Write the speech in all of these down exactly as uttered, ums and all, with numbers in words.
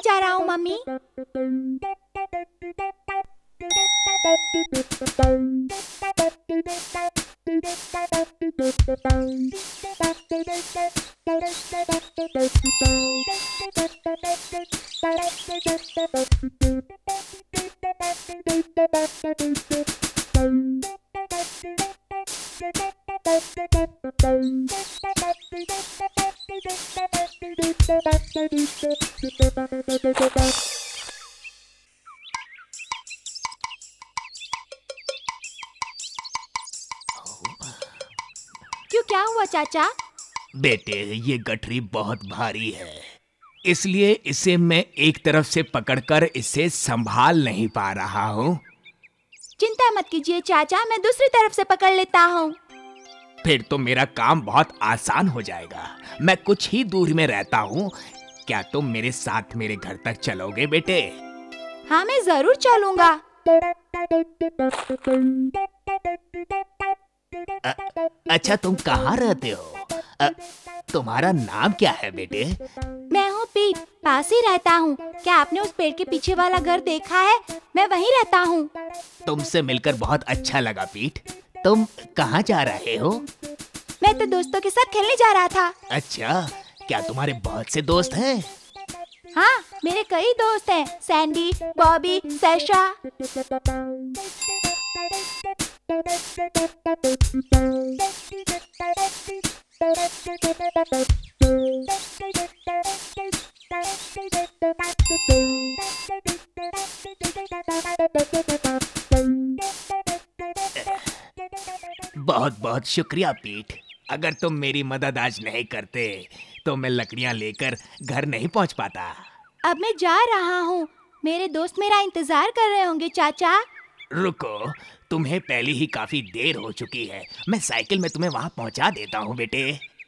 जा रहा हूँ मम्मी। क्यों, क्या हुआ चाचा? बेटे, ये गठरी बहुत भारी है, इसलिए इसे मैं एक तरफ से पकड़कर इसे संभाल नहीं पा रहा हूँ। चिंता मत कीजिए चाचा, मैं दूसरी तरफ से पकड़ लेता हूँ। फिर तो मेरा काम बहुत आसान हो जाएगा। मैं कुछ ही दूर में रहता हूँ, क्या तुम मेरे साथ मेरे घर तक चलोगे बेटे? हाँ, मैं जरूर चलूंगा। अ, अच्छा, तुम कहाँ रहते हो? अ, तुम्हारा नाम क्या है बेटे? मैं हूँ पीट, पास ही रहता हूँ। क्या आपने उस पेड़ के पीछे वाला घर देखा है? मैं वहीं रहता हूँ। तुमसे मिलकर बहुत अच्छा लगा पीट। तुम कहाँ जा रहे हो? मैं तो दोस्तों के साथ खेलने जा रहा था। अच्छा, क्या तुम्हारे बहुत से दोस्त हैं? हाँ, मेरे कई दोस्त हैं, सैंडी, बॉबी, सैशा। बहुत बहुत शुक्रिया पीट। अगर तुम मेरी मदद आज नहीं करते तो मैं लकड़ियाँ लेकर घर नहीं पहुँच पाता। अब मैं जा रहा हूँ, मेरे दोस्त मेरा इंतजार कर रहे होंगे चाचा। रुको, तुम्हें पहले ही काफी देर हो चुकी है। मैं साइकिल में तुम्हें वहाँ पहुँचा देता हूँ बेटे।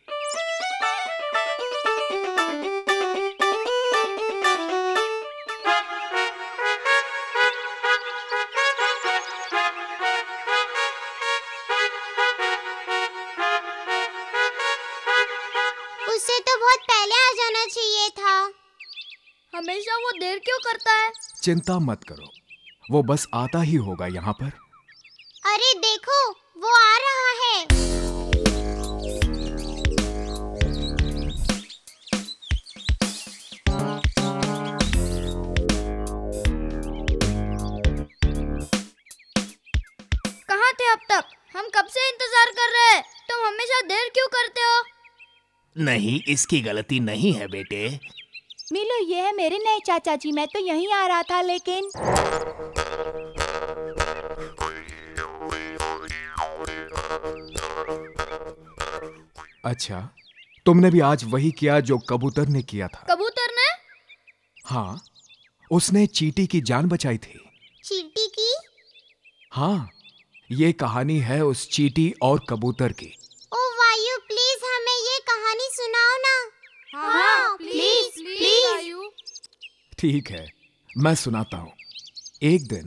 उसे तो बहुत पहले आ जाना चाहिए था। हमेशा वो देर क्यों करता है? चिंता मत करो, वो बस आता ही होगा यहाँ पर। अरे देखो, वो आ रहा है। कहाँ थे अब तक? हम कब से इंतजार कर रहे हैं। तुम हमेशा देर क्यों करते हो? नहीं, इसकी गलती नहीं है बेटे। मिलो, ये है मेरे नए चाचा जी। मैं तो यहीं आ रहा था, लेकिन अच्छा, तुमने भी आज वही किया जो कबूतर ने किया था। कबूतर ने? हाँ, उसने चींटी की जान बचाई थी। चींटी की? हाँ, ये कहानी है उस चींटी और कबूतर की। ओ वायु, प्लीज हमें ये कहानी सुनाओ ना। हाँ, प्लीज प्लीज वायु। ठीक है, मैं सुनाता हूँ। एक दिन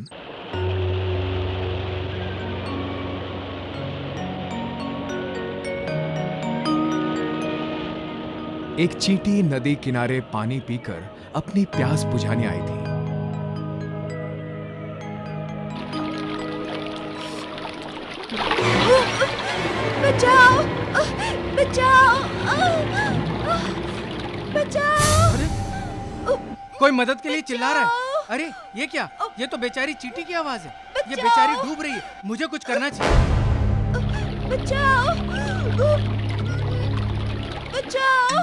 एक चींटी नदी किनारे पानी पीकर अपनी प्यास बुझाने आई थी। बचाओ, बचाओ, बचाओ। अरे, कोई मदद के लिए चिल्ला रहा है। अरे ये क्या? ये तो बेचारी चींटी की आवाज है। ये बेचारी डूब रही है। मुझे कुछ करना चाहिए। बचाओ, बचाओ।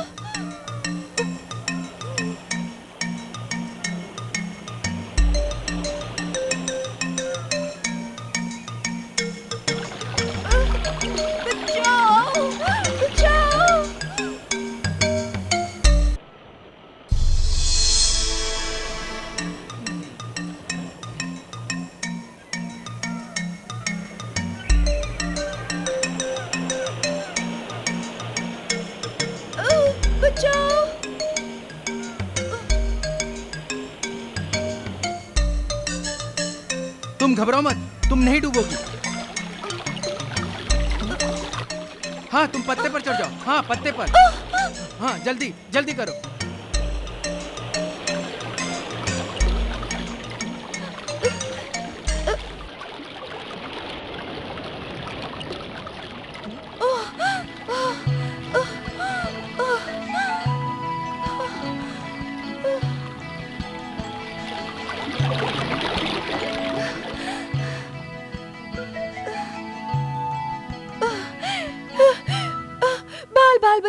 तुम घबराओ मत, तुम नहीं डूबोगी। हाँ, तुम पत्ते पर चढ़ जाओ। हाँ, पत्ते पर। हाँ, जल्दी जल्दी करो।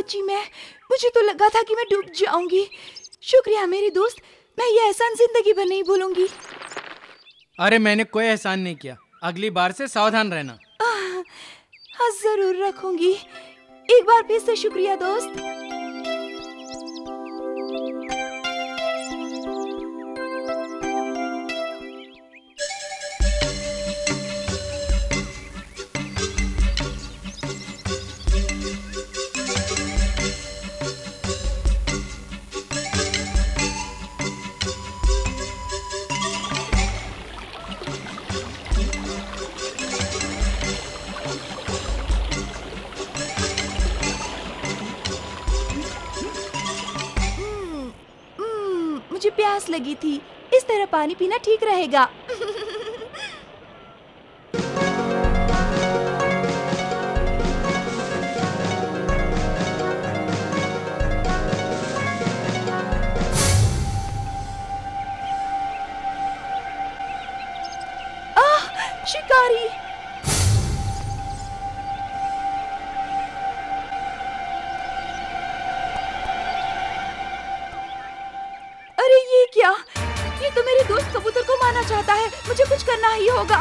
सच्ची में मुझे तो लगा था कि मैं डूब जाऊंगी। शुक्रिया मेरी दोस्त, मैं ये एहसान जिंदगी भर नहीं भूलूंगी। अरे मैंने कोई एहसान नहीं किया, अगली बार से सावधान रहना। हाँ जरूर रखूंगी। एक बार फिर से शुक्रिया दोस्त। मुझे प्यास लगी थी, इस तरह पानी पीना ठीक रहेगा। आह, शिकारी! अरे ये क्या? ये तो मेरे दोस्त कबूतर को मारना चाहता है। मुझे कुछ करना ही होगा।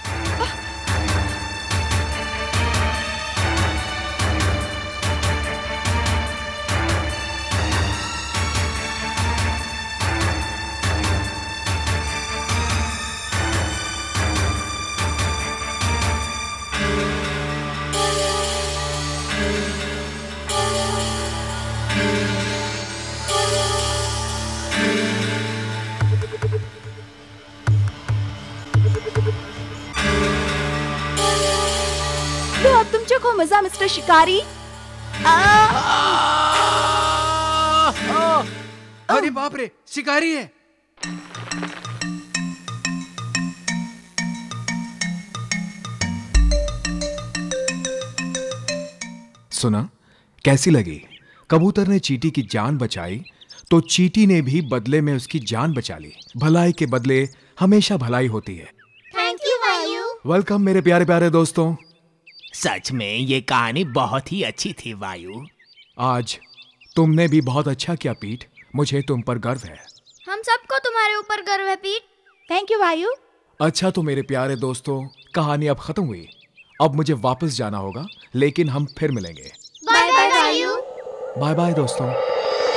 लो अब तुम चखो मजा मिस्टर शिकारी। अरे बाप रे, शिकारी है। सुना, कैसी लगी? कबूतर ने चींटी की जान बचाई तो चींटी ने भी बदले में उसकी जान बचा ली। भलाई के बदले हमेशा भलाई होती है। थैंक यू वायु। वेलकम मेरे प्यारे प्यारे दोस्तों। सच में ये कहानी बहुत ही अच्छी थी वायु। आज तुमने भी बहुत अच्छा किया पीट, मुझे तुम पर गर्व है। हम सबको तुम्हारे ऊपर गर्व है पीट। थैंक यू वायु। अच्छा तो मेरे प्यारे दोस्तों, कहानी अब खत्म हुई। अब मुझे वापस जाना होगा, लेकिन हम फिर मिलेंगे। बाय बाय वायु। बाय बाय दोस्तों।